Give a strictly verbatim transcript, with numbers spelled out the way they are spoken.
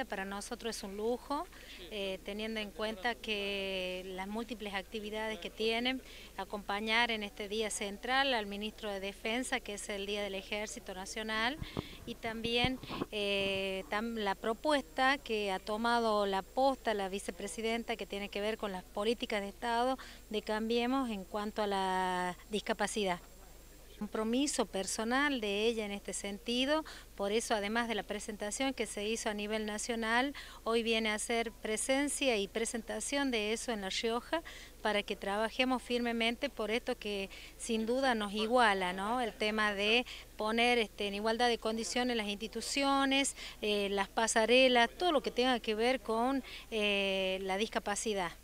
visita para nosotros es un lujo, eh, teniendo en cuenta que las múltiples actividades que tienen, acompañar en este día central al ministro de Defensa, que es el Día del Ejército Nacional, y también eh, tam, la propuesta que ha tomado la posta la vicepresidenta, que tiene que ver con las políticas de Estado de Cambiemos en cuanto a la discapacidad. Compromiso personal de ella en este sentido, por eso además de la presentación que se hizo a nivel nacional, hoy viene a ser presencia y presentación de eso en La Rioja para que trabajemos firmemente por esto que sin duda nos iguala, ¿no? El tema de poner este, en igualdad de condiciones las instituciones, eh, las pasarelas, todo lo que tenga que ver con eh, la discapacidad.